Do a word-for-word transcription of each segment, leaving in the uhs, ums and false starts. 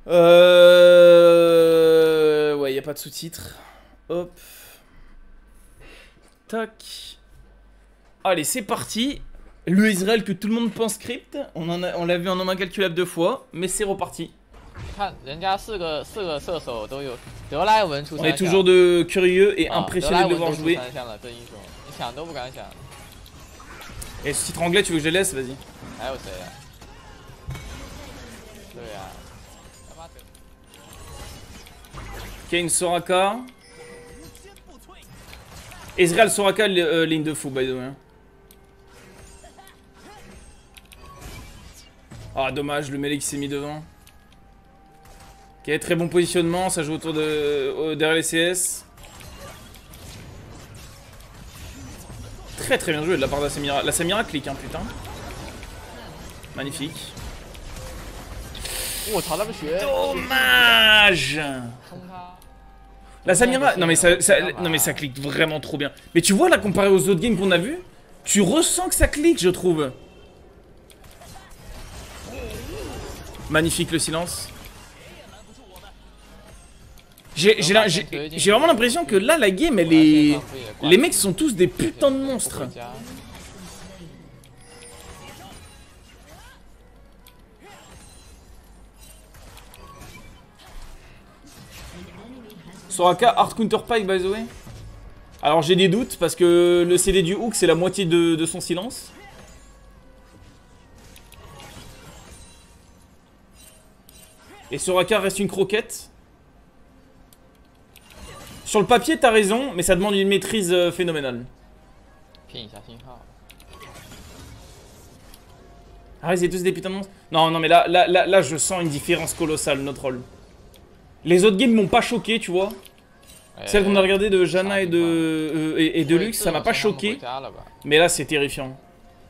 Euh... Ouais, y a pas de sous-titres. Hop. Tac. Allez, c'est parti. Le Israël que tout le monde pense script. On en a, on l'a vu en nombre incalculable deux fois, mais c'est reparti. On est toujours de curieux et impressionné de le voir jouer. Et ce titre anglais, tu veux que je le laisse? Vas-y. Kane Soraka. Ezreal Soraka, euh, ligne de fou, by the way. Ah, dommage, le melee qui s'est mis devant. Ok, très bon positionnement, ça joue autour de euh, derrière les C S. Très très bien joué de la part de la Samira. La Samira clique, hein, putain. Magnifique. Dommage. La Samira, non mais ça, ça, non mais ça clique vraiment trop bien. Mais tu vois là, comparé aux autres games qu'on a vu, tu ressens que ça clique, je trouve. Magnifique le silence. J'ai vraiment l'impression que là, la game, elle est... Les mecs sont tous des putains de monstres. Soraka, hard counter pike, by the way. Alors j'ai des doutes, parce que le C D du hook, c'est la moitié de, de son silence. Et Soraka reste une croquette. Sur le papier, t'as raison, mais ça demande une maîtrise euh, phénoménale. Ah, ils étaient tous des putains de monstres. Non, non, mais là, là, là, là, je sens une différence colossale, notre rôle. Les autres games m'ont pas choqué, tu vois. Celle qu'on a regardé de Janna et de, euh, et, et de Lux, ça m'a pas choqué. Mais là, c'est terrifiant.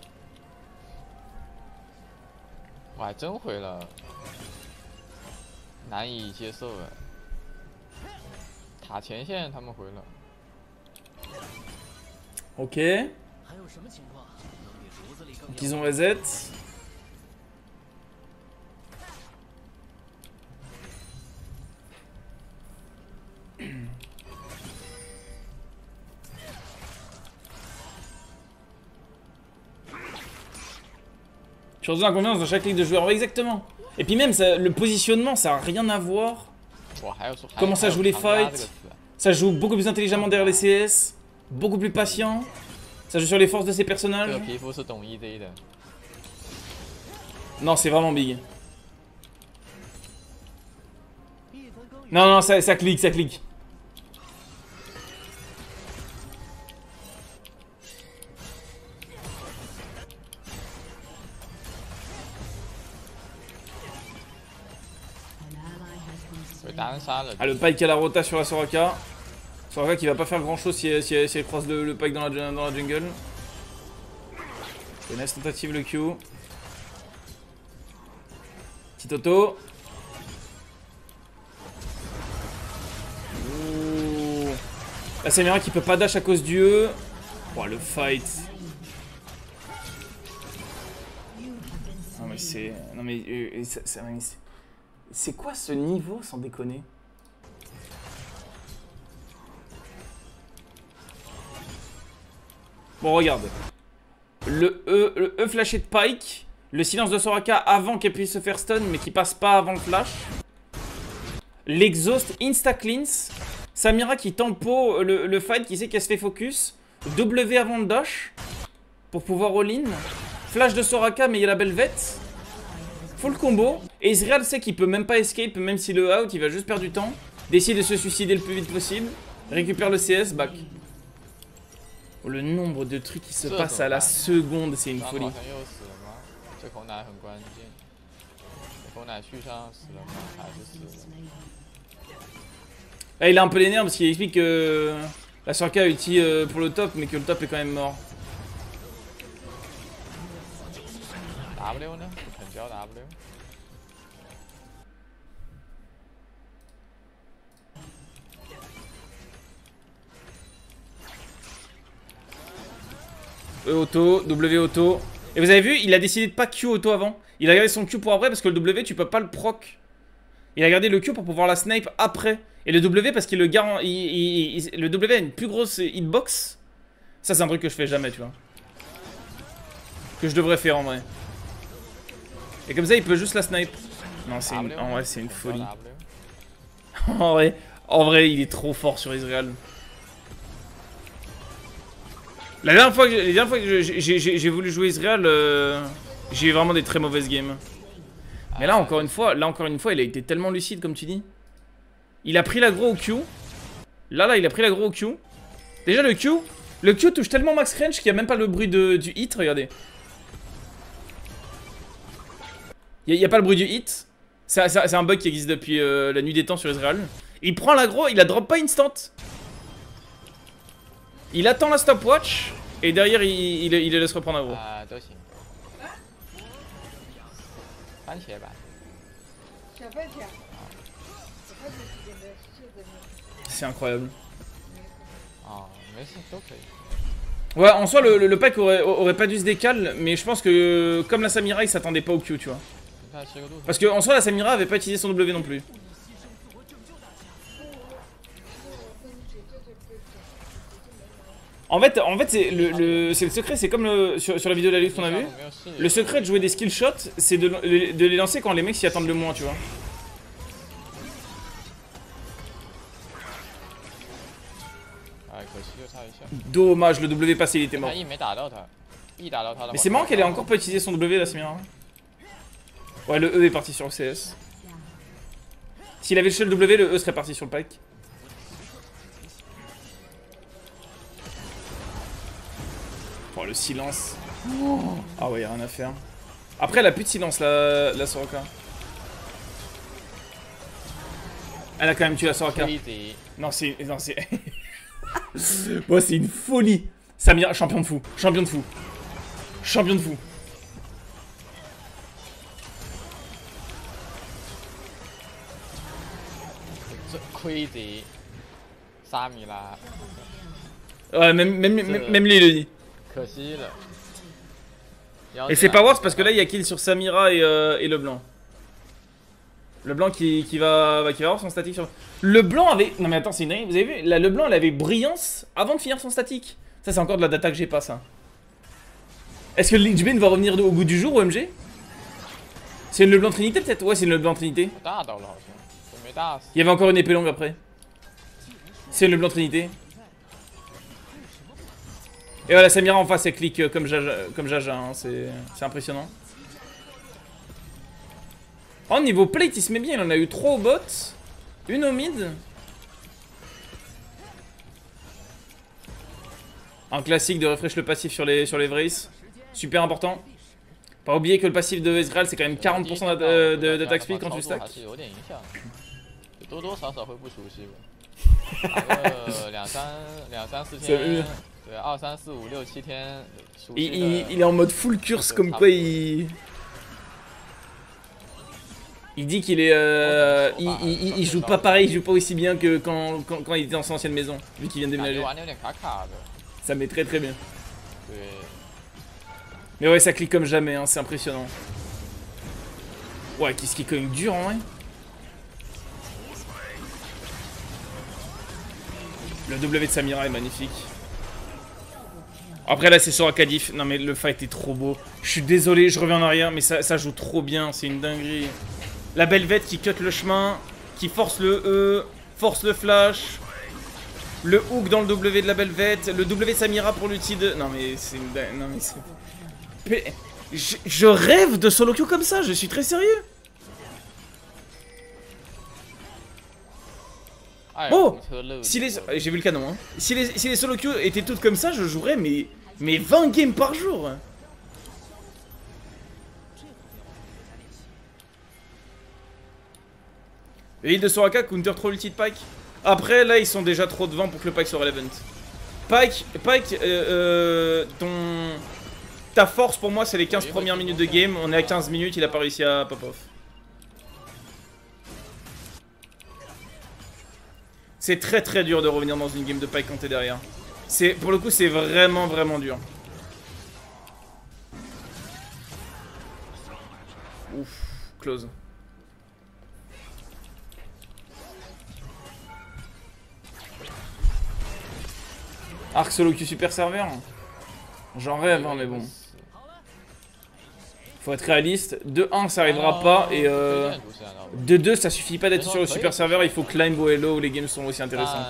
Ok. Donc ils ont reset. Tu redonnes la confiance dans chaque ligue de joueurs. Ouais, exactement. Et puis même, ça, le positionnement, ça a rien à voir. Comment ça joue les fights. Ça joue beaucoup plus intelligemment derrière les C S. Beaucoup plus patient. Ça joue sur les forces de ses personnages. Non, c'est vraiment big. Non, non, ça, ça clique, ça clique. Ah, le pike à la rota sur la Soraka. Soraka qui va pas faire grand chose si elle, si elle, si elle croise le, le pike dans la, dans la jungle. Nice tentative le Q. Petit auto. Ouh. La Samira qui peut pas dash à cause du E. Oh, le fight. Non mais c'est... Non mais... Euh, c'est quoi ce niveau sans déconner? Bon, regarde. Le E, le E flashé de Pike. Le silence de Soraka avant qu'elle puisse se faire stun, mais qui passe pas avant le flash. L'exhaust insta-cleanse. Samira qui tempo le, le fight, qui sait qu'elle se fait focus. W avant le dash. Pour pouvoir all-in. Flash de Soraka, mais il y a la belvette. Full combo. Et Ezreal sait qu'il peut même pas escape, même si le out, il va juste perdre du temps. Décide de se suicider le plus vite possible. Récupère le C S, back. Oh, le nombre de trucs qui se passent à la seconde, c'est une folie. Là, il a un peu les nerfs parce qu'il explique que la Soraka a ulti pour le top, mais que le top est quand même mort. E auto, W auto. Et vous avez vu, il a décidé de pas Q auto avant. Il a gardé son Q pour après parce que le W, tu peux pas le proc. Il a gardé le Q pour pouvoir la snipe après. Et le W parce qu'il le garant... Il, il, il, le W a une plus grosse hitbox. Ça c'est un truc que je fais jamais, tu vois. Que je devrais faire en vrai. Et comme ça il peut juste la snipe. Non, c'est une... en vrai c'est une folie. en vrai, en vrai il est trop fort sur Ezreal. La dernière fois que j'ai, la dernière fois que j'ai voulu jouer Ezreal, euh, j'ai eu vraiment des très mauvaises games. Mais là encore une fois, là encore une fois, il a été tellement lucide comme tu dis. Il a pris l'aggro au Q. Là là, il a pris l'aggro au Q. Déjà le Q, le Q touche tellement max range qu'il n'y a même pas le bruit de, du hit, regardez. Il n'y a, a pas le bruit du hit. C'est un bug qui existe depuis euh, la nuit des temps sur Ezreal. Il prend l'aggro, il la drop pas instant. Il attend la stopwatch et derrière il, il, il le laisse reprendre aggro. C'est incroyable. Ouais, en soi le, le, le pack aurait, aurait pas dû se décaler, mais je pense que comme la Samira il s'attendait pas au Q, tu vois. Parce que en soi la Samira avait pas utilisé son W non plus. En fait, en fait c'est le, le, le secret, c'est comme le, sur, sur la vidéo de la lutte qu'on a vu. Le secret de jouer des skill shots, c'est de, de les lancer quand les mecs s'y attendent le moins, tu vois. Dommage, le W passé il était mort. Mais c'est marrant qu'elle ait encore pas utilisé son W la Samira. Ouais, le E est parti sur le C S. S'il avait le shell W, le E serait parti sur le pack. Oh, le silence. Oh. Ah ouais, y'a rien à faire. Après, elle a plus de silence, la, la Soraka. Elle a quand même tué la Soraka. Non, c'est... Non, c'est... Bon, c'est une folie. Samira, champion de fou. Champion de fou. Champion de fou. Ouais, même, même, même, même lui il le dit. Et c'est pas worse parce que là il y a kill sur Samira et, euh, et le blanc. Le blanc qui, qui, va, bah, qui va avoir son statique sur... Le blanc avait... Non mais attends, c'est une dinguerie, vous avez vu là, le blanc il avait brillance avant de finir son statique. Ça c'est encore de la data que j'ai pas ça. Est-ce que le Lich Bane va revenir au goût du jour au M G? C'est une Leblanc Trinité peut-être? Ouais, c'est une Leblanc Trinité. Il y avait encore une épée longue après. C'est une Leblanc Trinité. Et voilà, Samira en face, elle clique comme Jaja, comme Jaja hein. C'est impressionnant. Oh, niveau plate, il se met bien. Il en a eu trois au bot, une au mid. Un classique de refresh le passif sur les, sur les Vrace. Super important. Pas oublier que le passif de Ezreal, c'est quand même quarante pour cent d'attaque speed quand tu stack. Il, il, il est en mode full curse comme quoi il... Il dit qu'il est... Euh, il, il, il joue pas pareil, il joue pas aussi bien que quand, quand, quand il était dans son ancienne maison, vu qu'il vient de déménager. Ça met très très bien. Mais ouais, ça clique comme jamais, hein, c'est impressionnant. Ouais, qu'est-ce qui est quand même dur en vrai. Le W de Samira est magnifique. Après là c'est sur Akadif. Non mais le fight est trop beau. Je suis désolé, je reviens en arrière, mais ça, ça joue trop bien, c'est une dinguerie. La Belvette qui cut le chemin, qui force le E, force le flash. Le hook dans le W de la Belvette, le W de Samira pour l'ulti de... Non mais c'est une dingue, non mais c'est... Je, je rêve de solo queue comme ça, je suis très sérieux. Bon, si les... J'ai vu le canon, hein. Si les, si les solo queue étaient toutes comme ça, je jouerais mais, mais vingt games par jour. L'île de Soraka counter trop l'ulti de Pike. Après, là, ils sont déjà trop devant pour que le Pike soit relevant. Pike, Pike, euh, euh, ton... Ta force pour moi, c'est les quinze premières minutes de game. On est à quinze minutes, il a pas réussi à pop off. C'est très très dur de revenir dans une game de Pike quand t'es derrière. Pour le coup, c'est vraiment vraiment dur. Ouf, close. Arc solo Q super serveur. J'en rêve, hein, mais bon. Faut être réaliste. deux un, ça arrivera pas. Et euh, deux deux, ça suffit pas d'être sur le super serveur. Il faut climb au hello où les games sont aussi intéressantes.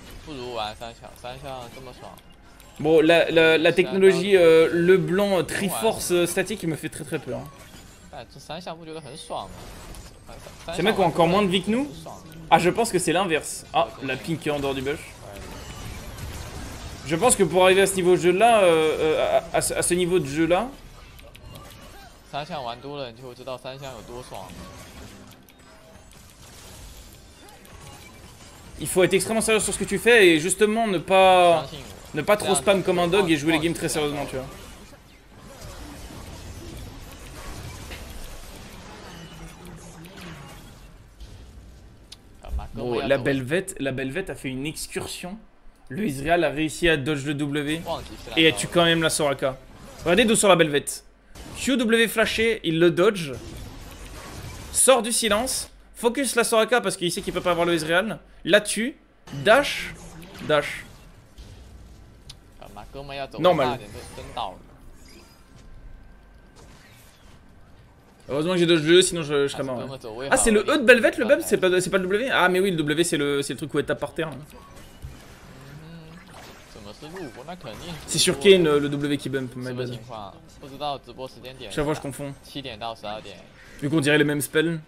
Bon, la, la, la technologie euh, le blanc Triforce euh, statique, il me fait très très peur. Ces mecs ont encore moins de vie que nous. Ah, je pense que c'est l'inverse. Ah, la pink qui est en dehors du bush. Je pense que pour arriver à ce niveau de jeu là, euh, euh, à, à, à ce niveau de jeu là, il faut être extrêmement sérieux sur ce que tu fais et justement ne pas ne pas trop spam comme un dog et jouer les games très sérieusement, tu vois. Bon, la Belvette, la Belvette a fait une excursion. Le Israël a réussi à dodge le W et a tué quand même la Soraka. Regardez d'où sort la Belvette. Q W flashé, il le dodge. Sort du silence. Focus la Soraka parce qu'il sait qu'il peut pas avoir le Israël. La tue. Dash. Dash. Normal. Heureusement que j'ai dodge le E, sinon je, je serais mort. Ouais. Ah, c'est le E de Belvette, le bub, c'est pas, pas le W. Ah, mais oui, le W, c'est le, le truc où elle tape par terre. C'est sur Kane le W qui bump, my bad. Chaque fois je confonds. Vu qu'on dirait les mêmes spells.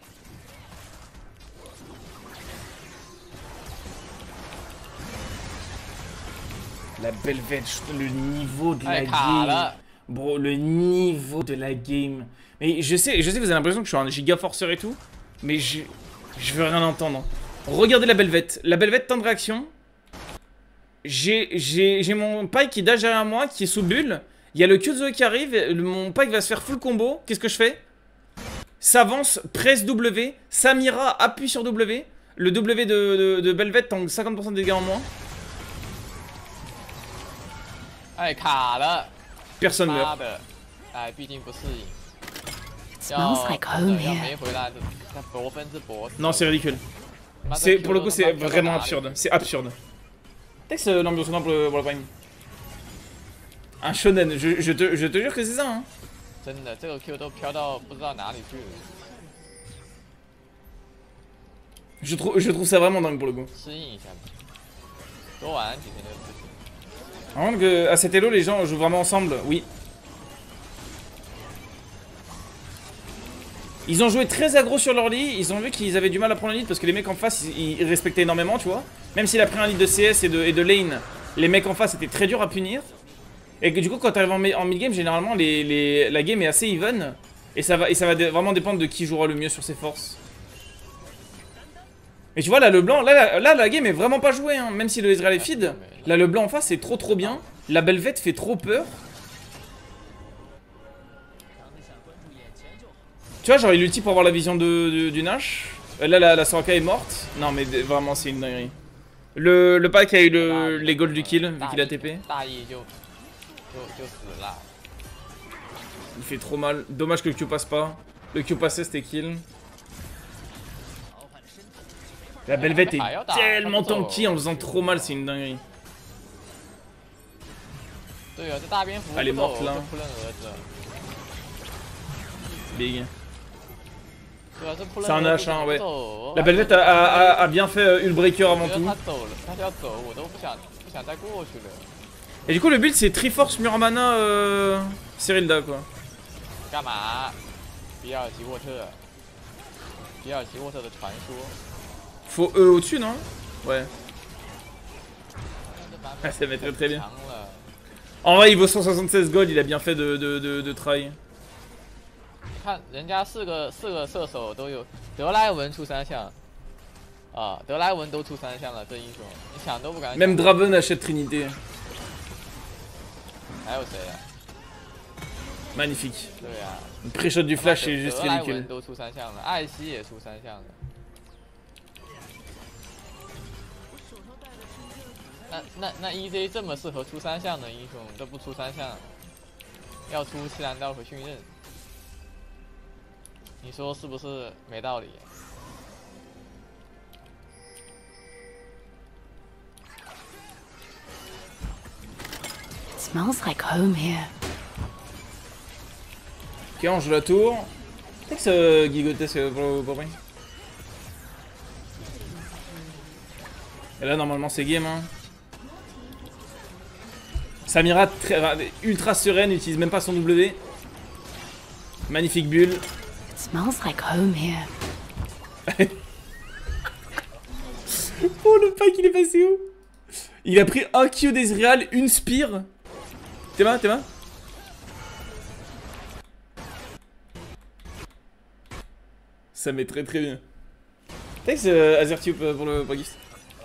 La Belvette, le niveau de la game. Bro, le niveau de la game. Mais je sais, je sais, vous avez l'impression que je suis un giga forceur et tout. Mais je, je veux rien entendre. Regardez la Belvette. La Belvette, temps de réaction. J'ai mon Pike qui dash derrière moi, qui est sous bulle. Il y a le Q Zoe qui arrive. Le, mon Pike va se faire full combo. Qu'est-ce que je fais? S'avance, presse W. Samira appuie sur W. Le W de, de, de Belvette tank cinquante pour cent de dégâts en moins. Personne meurt. Non, c'est ridicule. C'est pour le coup, c'est vraiment absurde. C'est absurde. Texte l'ambiance sonore pour le, pour le prime. Un shonen, je, je, te, je te jure que c'est ça, hein. Je trouve, je trouve ça vraiment dingue pour le coup. Par contre, que, à cet elo, les gens jouent vraiment ensemble, oui. Ils ont joué très aggro sur leur lit, ils ont vu qu'ils avaient du mal à prendre le lead parce que les mecs en face, ils, ils respectaient énormément, tu vois. Même s'il a pris un lead de C S et de, et de lane, les mecs en face étaient très durs à punir. Et que du coup, quand tu arrives en, en mid-game, généralement, les, les, la game est assez even. Et ça va, et ça va vraiment dépendre de qui jouera le mieux sur ses forces. Et tu vois, là, le blanc, là, là, là la game est vraiment pas jouée, hein. Même si le Israël est feed. Là, le blanc en face, c'est trop trop bien. La Belvette fait trop peur. Tu vois, genre il ulti pour avoir la vision de, de, du Nash. Là, la, la Soraka est morte. Non, mais vraiment, c'est une dinguerie. Le, le pack a eu le, les golds du kill, vu qu'il a T P. Il fait trop mal. Dommage que le Q passe pas. Le Q passait, c'était kill. La Belvette est tellement tanky en faisant trop mal, c'est une dinguerie. Elle est morte là. Big. C'est un H, hein, ouais. La Belvette a, a, a bien fait euh, Hullbreaker avant tout. Et du coup, le build c'est Triforce Muramana euh, Cyrilda quoi. Faut E au-dessus, non? Ouais. Ah, ça va très très bien. En vrai, il vaut cent soixante-seize gold, il a bien fait de, de, de, de try. Même Draven achète Trinité. Magnifique. Le pré-shot du flash est juste ridicule. 那那那 E J 这么适合出三项的英雄都不出三项，要出七蓝刀和训刃，你说是不是没道理？ smells like home here. Ok, on joue la tour. C'est que ça gigotesque pour, pour rien. Et là, normalement, c'est game. Hein. Samira, très, ultra sereine, n'utilise même pas son W. Magnifique bulle. It smells like home here. Oh, le pack, il est passé où? Il a pris un Q d'Ezreal, une Spire. T'es mal, t'es mal? Ça met très très bien. Thanks euh, Azertube pour le pour gift.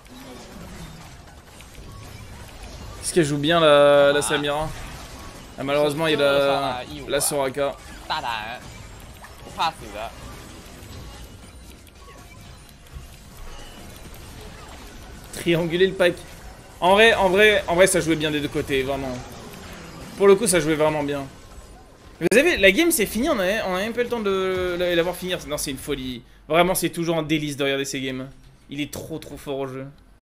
Est-ce qu'elle joue bien la, la Samira? Ah, malheureusement il y a la, la Soraka. 大胆，不怕死的。 Trianguler le pack. En vrai, en vrai, en vrai, ça jouait bien des deux côtés, vraiment. Pour le coup, ça jouait vraiment bien. Vous avez, la game c'est fini, on a, on a même pas le temps de l'avoir finir. Non, c'est une folie. Vraiment, c'est toujours un délice de regarder ces games. Il est trop trop fort au jeu.